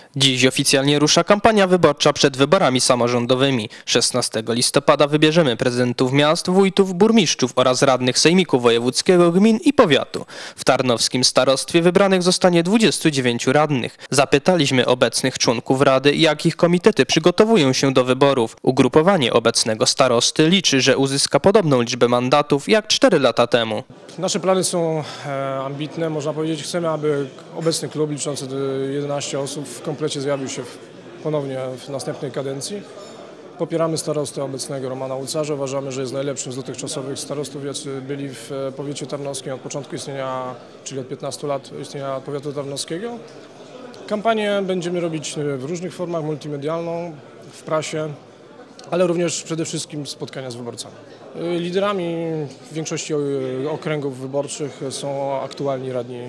Dziś oficjalnie rusza kampania wyborcza przed wyborami samorządowymi. 16 listopada wybierzemy prezydentów miast, wójtów, burmistrzów oraz radnych sejmiku wojewódzkiego, gmin i powiatu. W tarnowskim starostwie wybranych zostanie 29 radnych. Zapytaliśmy obecnych członków rady, jak ich komitety przygotowują się do wyborów. Ugrupowanie obecnego starosty liczy, że uzyska podobną liczbę mandatów jak 4 lata temu. Nasze plany są ambitne, można powiedzieć. Chcemy, aby obecny klub liczący 11 osób w komplecie zjawił się ponownie w następnej kadencji. Popieramy starostę obecnego Romana Łucarza. Uważamy, że jest najlepszym z dotychczasowych starostów, jacy byli w powiecie tarnowskim od początku istnienia, czyli od 15 lat istnienia powiatu tarnowskiego. Kampanię będziemy robić w różnych formach, multimedialną, w prasie, ale również przede wszystkim spotkania z wyborcami. Liderami w większości okręgów wyborczych są aktualni radni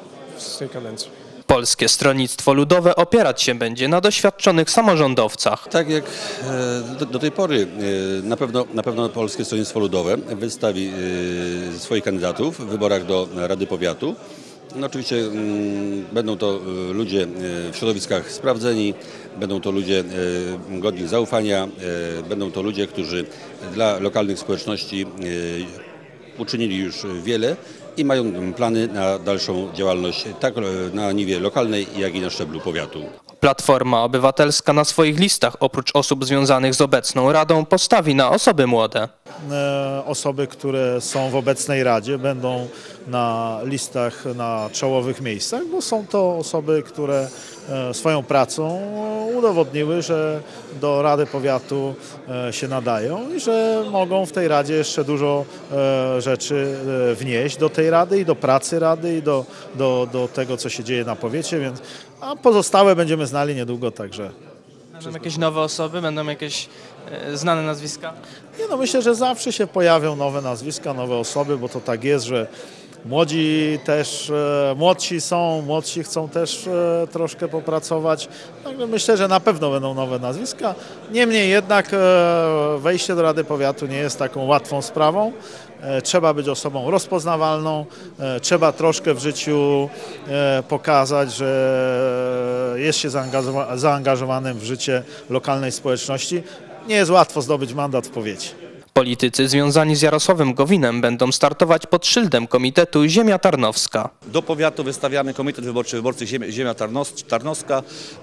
z tej kadencji. Polskie Stronnictwo Ludowe opierać się będzie na doświadczonych samorządowcach. Tak jak do tej pory na pewno Polskie Stronnictwo Ludowe wystawi swoich kandydatów w wyborach do Rady Powiatu. No oczywiście będą to ludzie w środowiskach sprawdzeni, będą to ludzie godni zaufania, będą to ludzie, którzy dla lokalnych społeczności uczynili już wiele i mają plany na dalszą działalność tak na niwie lokalnej, jak i na szczeblu powiatu. Platforma Obywatelska na swoich listach oprócz osób związanych z obecną Radą postawi na osoby młode. Osoby, które są w obecnej Radzie, będą na listach na czołowych miejscach, bo są to osoby, które swoją pracą udowodniły, że do Rady Powiatu się nadają i że mogą w tej Radzie jeszcze dużo rzeczy wnieść do tej Rady i do pracy Rady i do tego, co się dzieje na powiecie, a pozostałe będziemy znali niedługo, także. Będą jakieś nowe osoby, będą jakieś znane nazwiska? Nie, no myślę, że zawsze się pojawią nowe nazwiska, nowe osoby, bo to tak jest, że młodsi chcą też troszkę popracować. Także myślę, że na pewno będą nowe nazwiska. Niemniej jednak wejście do Rady Powiatu nie jest taką łatwą sprawą. Trzeba być osobą rozpoznawalną, trzeba troszkę w życiu pokazać, że jest się zaangażowanym w życie lokalnej społeczności. Nie jest łatwo zdobyć mandat w powiecie. Politycy związani z Jarosławem Gowinem będą startować pod szyldem Komitetu Ziemia Tarnowska. Do powiatu wystawiamy Komitet Wyborczy Ziemia Tarnowska.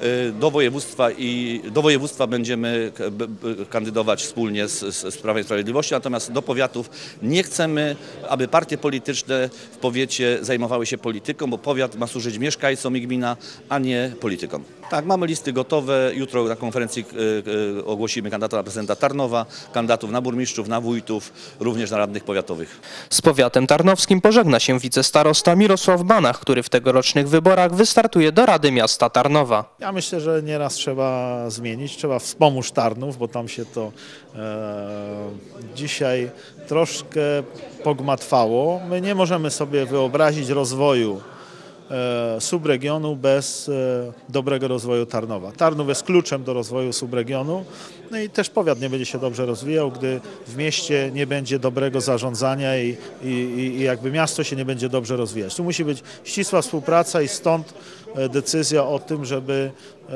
Do województwa będziemy kandydować wspólnie z Prawem i Sprawiedliwością, natomiast do powiatów nie chcemy, aby partie polityczne w powiecie zajmowały się polityką, bo powiat ma służyć mieszkańcom i gmina, a nie politykom. Tak, mamy listy gotowe. Jutro na konferencji ogłosimy kandydata na prezydenta Tarnowa, kandydatów na burmistrzów, na wójtów, również na radnych powiatowych. Z powiatem tarnowskim pożegna się wicestarosta Mirosław Banach, który w tegorocznych wyborach wystartuje do Rady Miasta Tarnowa. Ja myślę, że nieraz trzeba zmienić, trzeba wspomóc Tarnów, bo tam się to dzisiaj troszkę pogmatwało. My nie możemy sobie wyobrazić rozwoju subregionu bez dobrego rozwoju Tarnowa. Tarnów jest kluczem do rozwoju subregionu, no i też powiat nie będzie się dobrze rozwijał, gdy w mieście nie będzie dobrego zarządzania i jakby miasto się nie będzie dobrze rozwijać. Tu musi być ścisła współpraca i stąd decyzja o tym, żeby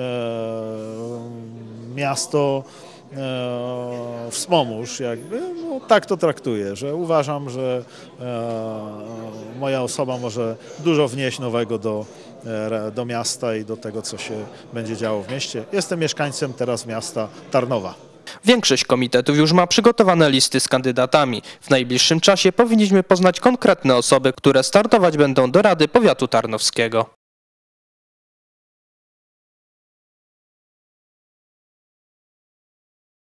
miasto wspomóż jakby, no, tak to traktuję, że uważam, że moja osoba może dużo wnieść nowego do miasta i do tego, co się będzie działo w mieście. Jestem mieszkańcem teraz miasta Tarnowa. Większość komitetów już ma przygotowane listy z kandydatami. W najbliższym czasie powinniśmy poznać konkretne osoby, które startować będą do Rady Powiatu Tarnowskiego.